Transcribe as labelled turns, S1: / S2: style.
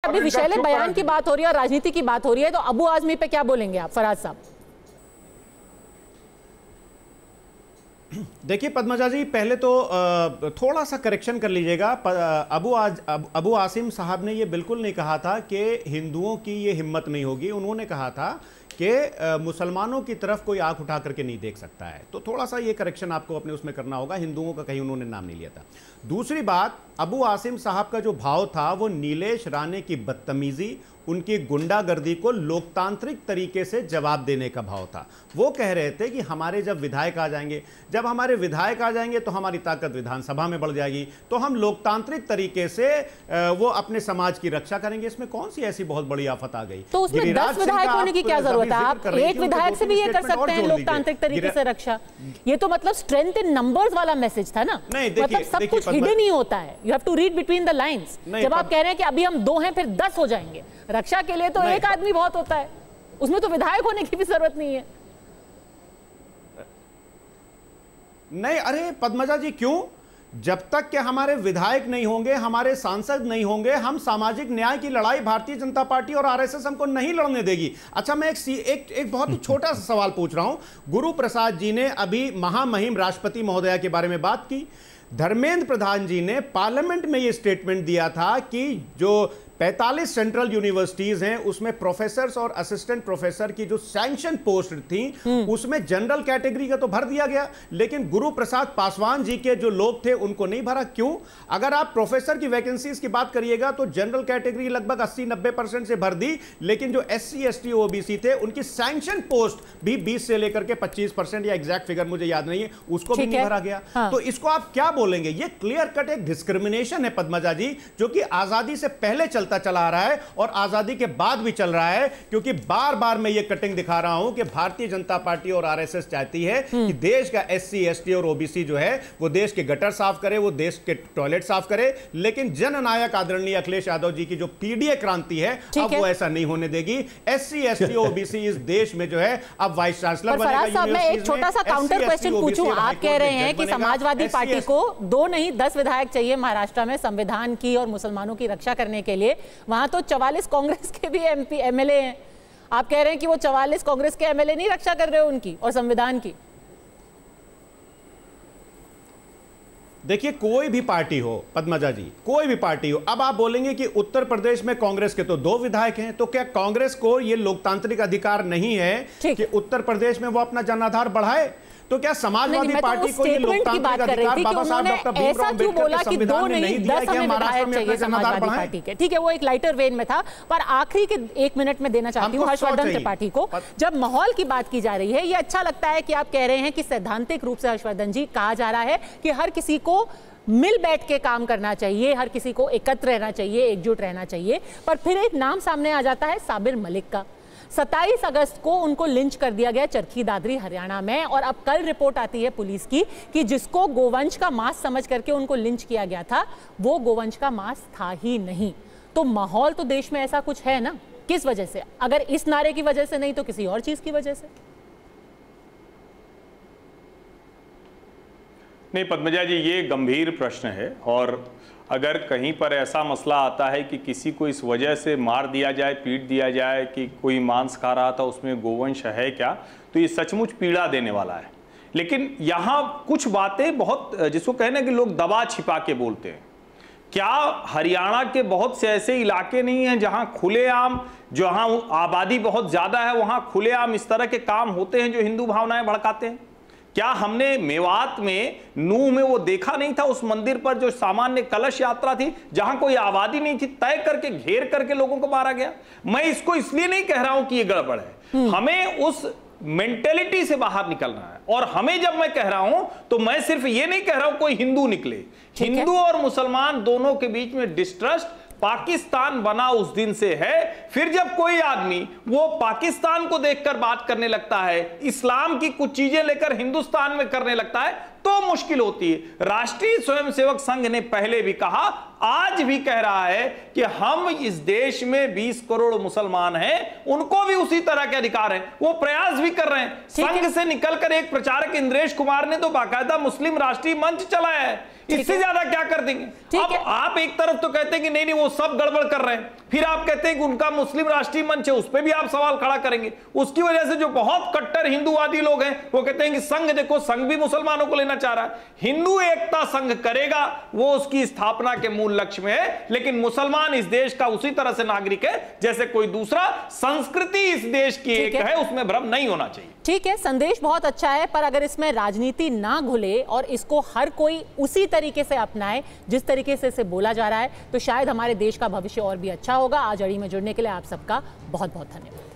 S1: अभी विषैले बयान की बात हो रही है और राजनीति की बात हो रही है, तो अबू आजमी पे क्या बोलेंगे आप, फराज साहब?
S2: देखिए पद्मजा जी, पहले तो थोड़ा सा करेक्शन कर लीजिएगा। अबू आसिम साहब ने ये बिल्कुल नहीं कहा था कि हिंदुओं की ये हिम्मत नहीं होगी। उन्होंने कहा था कि मुसलमानों की तरफ कोई आंख उठा करके नहीं देख सकता है। तो थोड़ा सा ये करेक्शन आपको अपने उसमें करना होगा। हिंदुओं का कहीं उन्होंने नाम नहीं लिया था। दूसरी बात, अबू आसिम साहब का जो भाव था वो नीलेश राणे की बदतमीजी, उनकी गुंडागर्दी को लोकतांत्रिक तरीके से जवाब देने का भाव था। वो कह रहे थे कि हमारे जब विधायक आ जाएंगे, जब हमारे विधायक आ जाएंगे तो हमारी ताकत विधानसभा में बढ़ जाएगी, तो हम लोकतांत्रिक तरीके से वो अपने समाज की रक्षा करेंगे। इसमें कौन सी ऐसी बहुत बड़ी आफत आ गई?
S1: तो उसमें 10 विधायक होने की क्या जरूरत है? आप एक विधायक से भी ये कर सकते हैं लोकतांत्रिक तरीके से रक्षा। ये तो मतलब स्ट्रेंथ इन नंबर्स वाला मैसेज था ना। मतलब सब कुछ हिडन ही होता है। You have to read between the lines. जब आप कह रहे हैं कि अभी हम 2 हैं फिर 10 हो जाएंगे, रक्षा के लिए तो एक आदमी बहुत होता है, उसमें तो विधायक होने की भी जरूरत नहीं है।
S2: नहीं, अरे पद्मजा जी, क्यों? जब तक कि हमारे विधायक नहीं होंगे, हमारे सांसद नहीं होंगे, हम सामाजिक न्याय की लड़ाई भारतीय जनता पार्टी और आरएसएस हमको नहीं लड़ने देगी। अच्छा, मैं एक बहुत ही छोटा सा सवाल पूछ रहा हूं। गुरु प्रसाद जी ने अभी महामहिम राष्ट्रपति महोदया के बारे में बात की। धर्मेंद्र प्रधान जी ने पार्लियामेंट में यह स्टेटमेंट दिया था कि जो 45 सेंट्रल यूनिवर्सिटीज हैं उसमें प्रोफेसर्स और असिस्टेंट प्रोफेसर की जो सैंक्शन पोस्ट थी उसमें जनरल कैटेगरी का तो भर दिया गया, लेकिन गुरु प्रसाद पासवान जी के जो लोग थे उनको नहीं भरा। क्यों? अगर आप प्रोफेसर की वैकेंसीज की बात करिएगा तो जनरल कैटेगरी लगभग 80-90% से भर दी, लेकिन जो SC ST OBC थे उनकी सैंक्शन पोस्ट भी 20 से लेकर के 25%, या एग्जैक्ट फिगर मुझे याद नहीं है, उसको भी नहीं भरा गया। तो इसको आप क्या बोलेंगे? ये क्लियर कट एक डिस्क्रिमिनेशन है पद्मजा जी, जो कि आजादी से पहले चला आ रहा है और आजादी के बाद भी चल रहा है। क्योंकि बार बार मैं ये कटिंग दिखा रहा हूं कि भारतीय जनता पार्टी और आरएसएस चाहती है कि देश का SC ST और OBC जो है वो देश के गटर साफ करे, वो देश के टॉयलेट साफ करे, लेकिन जननायक आदरणीय अखिलेश यादव जी की जो PDA क्रांति है अब वो ऐसा नहीं होने देगी। SC ST OBC इस देश में जो है अब वाइस चांसलर बनेगा।
S1: मैं एक छोटा सा काउंटर क्वेश्चन पूछूं। आप कह रहे हैं कि समाजवादी पार्टी को 2 नहीं 10 विधायक चाहिए महाराष्ट्र में संविधान की और मुसलमानों की रक्षा करने के लिए। वहां तो 44 कांग्रेस के भी MP MLA हैं। आप कह रहे हैं कि वो 44 कांग्रेस के MLA नहीं रक्षा कर रहे हो उनकी और संविधान की?
S2: देखिए, कोई भी पार्टी हो पद्मजा जी, कोई भी पार्टी हो, अब आप बोलेंगे कि उत्तर प्रदेश में कांग्रेस के तो 2 विधायक हैं, तो क्या कांग्रेस को यह लोकतांत्रिक अधिकार नहीं है कि उत्तर प्रदेश में वो अपना जनाधार बढ़ाए? तो क्या समाजवादी पार्टी को ये लोकतांत्रिक अधिकार बाबा साहब डॉक्टर भीमराव अम्बेडकर के संविधान में नहीं दिया कि महाराष्ट्र में अपना जनाधार बढ़ाएं?
S1: ठीक है, वो एक लाइटर वेन में था, पर आखिरी के 1 मिनट में देना चाहती हूँ हर्षवर्धन त्रिपाठी को। जब माहौल की बात की जा रही है, ये अच्छा लगता है कि आप कह रहे हैं कि सैद्धांतिक रूप से हर्षवर्धन जी कहा जा रहा है कि हर किसी को मिल बैठ के काम करना चाहिए, हर किसी को एकत्र रहना चाहिए, एकजुट रहना चाहिए। पर फिर एक नाम सामने आ जाता है साबिर मलिक का। 27 अगस्त को उनको लिंच कर दिया गया चरखी दादरी हरियाणा में, और अब कल रिपोर्ट आती है पुलिस की कि जिसको गोवंश का मांस समझ करके उनको लिंच किया गया था वो गोवंश का मांस था ही नहीं। तो माहौल तो देश में ऐसा कुछ है ना, किस वजह से? अगर इस नारे की वजह से नहीं तो किसी और चीज की वजह से?
S3: नहीं पद्मजा जी, ये गंभीर प्रश्न है, और अगर कहीं पर ऐसा मसला आता है कि किसी को इस वजह से मार दिया जाए, पीट दिया जाए कि कोई मांस खा रहा था उसमें गोवंश है क्या, तो ये सचमुच पीड़ा देने वाला है। लेकिन यहाँ कुछ बातें बहुत, जिसको कहना कि लोग दबा छिपा के बोलते हैं। क्या हरियाणा के बहुत से ऐसे इलाके नहीं हैं जहां खुलेआम, जहां आबादी बहुत ज्यादा है, वहां खुलेआम इस तरह के काम होते हैं जो हिंदू भावनाएं भड़काते हैं? क्या हमने मेवात में नूह में वो देखा नहीं था, उस मंदिर पर जो सामान्य कलश यात्रा थी जहां कोई आबादी नहीं थी, तय करके घेर करके लोगों को मारा गया? मैं इसको इसलिए नहीं कह रहा हूं कि ये गड़बड़ है, हमें उस मेंटेलिटी से बाहर निकलना है। और हमें जब मैं कह रहा हूं तो मैं सिर्फ ये नहीं कह रहा हूं कोई हिंदू निकले, हिंदू और मुसलमान दोनों के बीच में डिस्ट्रस्ट पाकिस्तान बना उस दिन से है। फिर जब कोई आदमी वो पाकिस्तान को देखकर बात करने लगता है, इस्लाम की कुछ चीजें लेकर हिंदुस्तान में करने लगता है, तो मुश्किल होती है। राष्ट्रीय स्वयंसेवक संघ ने पहले भी कहा, आज भी कह रहा है कि हम इस देश में 20 करोड़ मुसलमान हैं, उनको भी उसी तरह के अधिकार हैं, वो प्रयास भी कर रहे हैं। संघ से निकलकर एक प्रचारक इंद्रेश कुमार ने तो बाकायदा मुस्लिम राष्ट्रीय मंच चलाया है, इससे ज्यादा क्या कर देंगे। अब आप एक तरफ तो कहते हैं कि नहीं वो सब गड़बड़ कर रहे हैं, फिर आप कहते हैं कि उनका मुस्लिम राष्ट्रीय मंच है, उस पर भी आप सवाल खड़ा करेंगे। उसकी वजह से जो बहुत कट्टर हिंदूवादी लोग हैं वो कहते हैं कि संघ देखो, संघ भी मुसलमानों को लेना चाह रहा है। हिंदू एकता संघ करेगा, वो उसकी स्थापना के मूल लक्ष्य में है, लेकिन मुसलमान इस देश का उसी तरह से नागरिक है जैसे कोई दूसरा। संस्कृति इस देश की एक है, उसमें भ्रम नहीं होना चाहिए।
S1: ठीक है, संदेश बहुत अच्छा है, पर अगर इसमें राजनीति ना घुले और इसको हर कोई उसी तरीके से अपनाए जिस तरीके से इसे बोला जा रहा है, तो शायद हमारे देश का भविष्य और भी अच्छा होगा। आज अड़ी में जुड़ने के लिए आप सबका बहुत बहुत धन्यवाद।